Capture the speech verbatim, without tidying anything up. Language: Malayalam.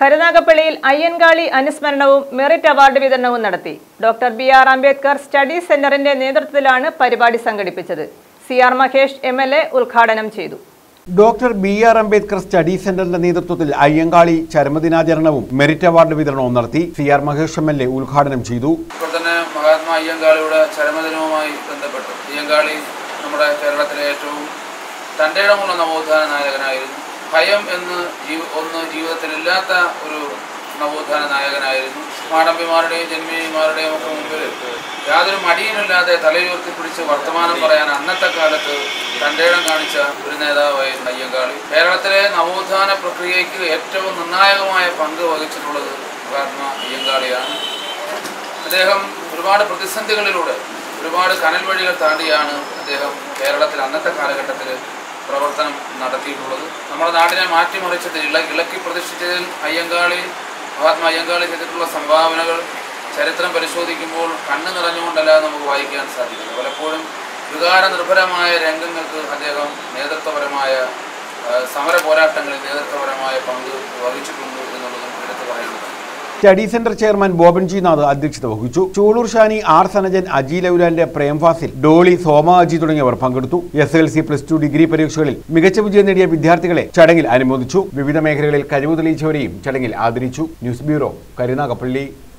കരുനാഗപ്പള്ളിയിൽ അയ്യൻകാളി അനുസ്മരണവും മെറിറ്റ് അവാർഡ് വിതരണവും നടത്തി. Doctor B R Ambedkar study സെന്ററിന്റെ നേതൃത്വത്തിലാണ് പരിപാടി സംഘടിപ്പിച്ചത്. C R Mahesh M L A ഉദ്ഘാടനം ചെയ്തു. Doctor B R Ambedkar study സെന്ററിന്റെ നേതൃത്വത്തിൽ അയ്യങ്കാളി ചരമദിനാചരണവും മെറിറ്റ് അവാർഡ് വിതരണവും നടത്തി. C R Mahesh M L A ഉദ്ഘാടനം ചെയ്തു. മഹാത്മാ അയ്യങ്കാളിയുടെ ചരമദിനവുമായി ബന്ധപ്പെട്ട് അയ്യങ്കാളി നമ്മുടെ കേരളത്തിലെ ഏറ്റവും തൻ്റെയിടമുള്ള നവോത്ഥാന നായകനായിരുന്നു. ഭയം എന്ന് ഒന്ന് ജീവിതത്തിലില്ലാത്ത ഒരു നവോത്ഥാന നായകനായിരുന്നു. മാടമ്പിമാരുടെയും ജന്മിമാരുടെയും ഒക്കെ മുമ്പിൽ യാതൊരു മടിയുമില്ലാതെ തലയുയർത്തി പിടിച്ച് വർത്തമാനം പറയാൻ അന്നത്തെ കാലത്ത് തൻ്റെയിടം കാണിച്ച ഒരു നേതാവായിരുന്നു അയ്യങ്കാളി. കേരളത്തിലെ നവോത്ഥാന പ്രക്രിയയ്ക്ക് ഏറ്റവും നിർണായകമായ പങ്ക് വഹിച്ചിട്ടുള്ളത് മഹാത്മാ അയ്യങ്കാളിയാണ്. അദ്ദേഹം ഒരുപാട് പ്രതിസന്ധികളിലൂടെ ഒരുപാട് കനൽ വഴികൾ താണ്ടിയാണ് അദ്ദേഹം കേരളത്തിൽ അന്നത്തെ കാലഘട്ടത്തിൽ പ്രവർത്തനം നടത്തിയിട്ടുള്ളത്. നമ്മുടെ നാടിനെ മാറ്റിമറിച്ചതിൽ ഇള ഇളക്കി പ്രതിഷ്ഠിച്ചതിൽ അയ്യങ്കാളി മഹാത്മാ അയ്യങ്കാളി ചെയ്തിട്ടുള്ള സംഭാവനകൾ ചരിത്രം പരിശോധിക്കുമ്പോൾ കണ്ണ് നിറഞ്ഞുകൊണ്ടല്ലാതെ നമുക്ക് വായിക്കാൻ സാധിക്കുന്നു. പലപ്പോഴും വികാര നിർഭരമായ രംഗങ്ങൾക്ക് അദ്ദേഹം നേതൃത്വപരമായ സമര പോരാട്ടങ്ങളിൽ നേതൃത്വപരമായ പങ്ക് വഹിച്ചിട്ടുണ്ട് എന്നുള്ളതും എടുത്തു പറയുന്നത്. Study centre chairman Boban G Nath അധ്യക്ഷത വഹിച്ചു. ചൂളൂർ ഷാനി, ആർ സനജൻ, അജി ലൗലാന്റെ, പ്രേംഫാസിൽ, ഡോളി, സോമ അജി തുടങ്ങിയവർ പങ്കെടുത്തു. S L C, plus two, degree പരീക്ഷകളിൽ മികച്ച വിജയം നേടിയ വിദ്യാർത്ഥികളെ ചടങ്ങിൽ അനുമോദിച്ചു. വിവിധ മേഖലകളിൽ കഴിവ് തെളിയിച്ചവരെയും ചടങ്ങിൽ ആദരിച്ചു. News bureau, Karunagappally.